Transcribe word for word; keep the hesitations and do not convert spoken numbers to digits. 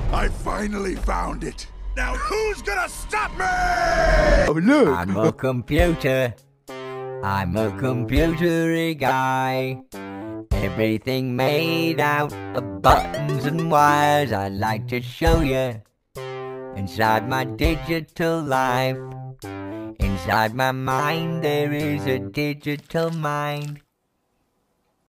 I finally found it. Now who's gonna stop me? Oh, look. I'm a computer. I'm a computery guy. Everything made out of buttons and wires. I'd like to show you inside my digital life. Inside my mind there is a digital mind.